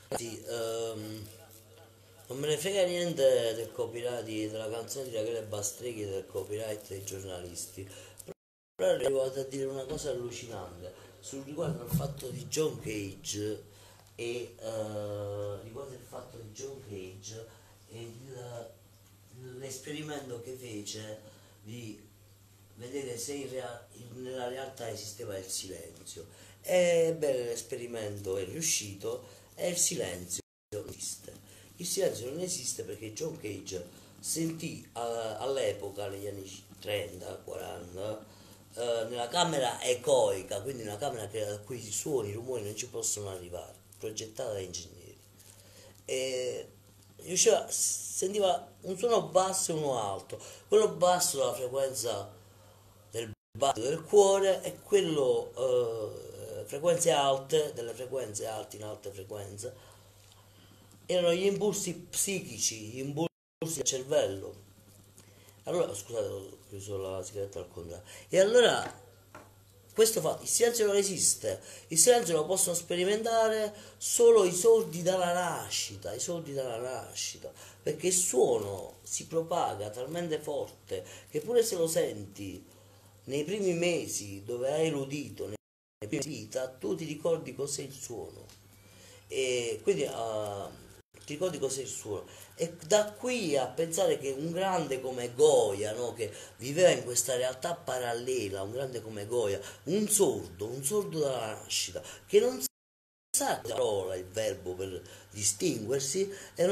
Sì, non me ne frega niente del copyright della canzone di Rachele Bastreghi e del copyright dei giornalisti. Però è arrivato a dire una cosa allucinante sul riguardo al fatto di John Cage riguardo il fatto di John Cage e l'esperimento che fece di vedere se nella realtà esisteva il silenzio. E bene, l'esperimento è riuscito e il silenzio non esiste. Il silenzio non esiste perché John Cage sentì all'epoca, negli anni 30, 40, nella camera ecoica, quindi una camera da cui i suoni, i rumori non ci possono arrivare, progettata da ingegneri. E sentiva un suono basso e uno alto. Quello basso dalla frequenza del battito del cuore e quello frequenze alte, delle frequenze alte in alte frequenze, erano gli impulsi psichici, gli impulsi del cervello. Allora, scusate, ho chiuso la sigaretta al contrario. E allora questo fa, il silenzio non esiste, il silenzio lo possono sperimentare solo i sordi dalla nascita, i sordi dalla nascita, perché il suono si propaga talmente forte che pure se lo senti nei primi mesi dove hai l'udito, nella prima vita, tu ti ricordi cos'è il suono e quindi ti ricordi cos'è il suono e da qui a pensare che un grande come Goya, no, che viveva in questa realtà parallela, un grande come Goya, un sordo dalla nascita, che non sa la parola, il verbo per distinguersi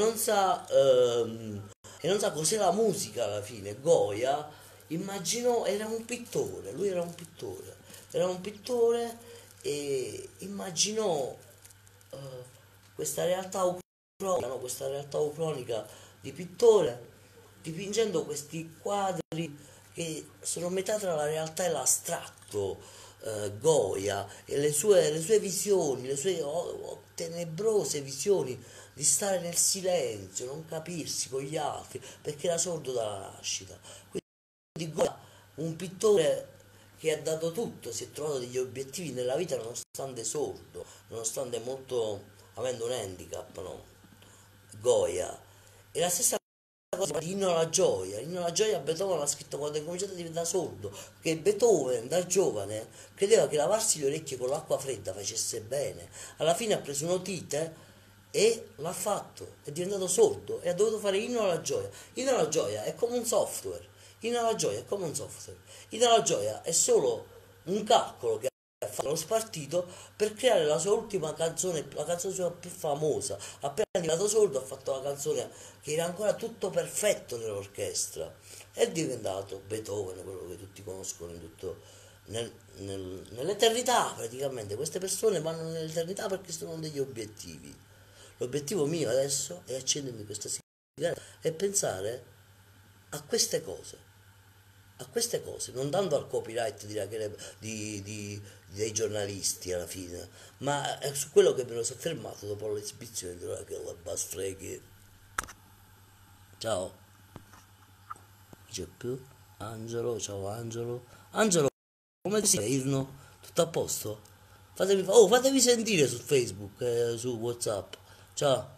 e non sa cos'è la musica alla fine. Goya immaginò, era un pittore, lui era un pittore e immaginò eh, questa realtà ucronica, no? Questa realtà ucronica di pittore, dipingendo questi quadri che sono metà tra la realtà e l'astratto. Goya e le sue visioni, le sue tenebrose visioni di stare nel silenzio, non capirsi con gli altri, perché era sordo dalla nascita. Quindi Goya, un pittore che ha dato tutto, si è trovato degli obiettivi nella vita nonostante sordo, nonostante molto avendo un handicap, no? Goya. E la stessa cosa di Inno alla gioia. Inno alla gioia Beethoven l'ha scritto quando è cominciato a diventare sordo, che Beethoven da giovane credeva che lavarsi le orecchie con l'acqua fredda facesse bene. Alla fine ha preso un'otite e l'ha fatto, è diventato sordo e ha dovuto fare Inno alla gioia. Inno alla gioia è come un software. Inno alla gioia è come un software. Inno alla gioia è solo un calcolo che ha fatto lo spartito per creare la sua ultima canzone, la canzone sua più famosa. Appena diventato sordo ha fatto la canzone che era ancora tutto perfetto nell'orchestra. È diventato Beethoven, quello che tutti conoscono in tutto, nell'eternità praticamente. Queste persone vanno nell'eternità perché sono degli obiettivi. L'obiettivo mio adesso è accendermi questa sigaretta e pensare a queste cose, non tanto al copyright dei giornalisti alla fine, ma è su quello che mi ero soffermato dopo l'esibizione di Rachele Bastreghi. Ciao, non c'è più? Angelo, ciao Angelo. Angelo, come ti stai? Irno? Tutto a posto? Fatevi sentire su Facebook, su WhatsApp. Ciao.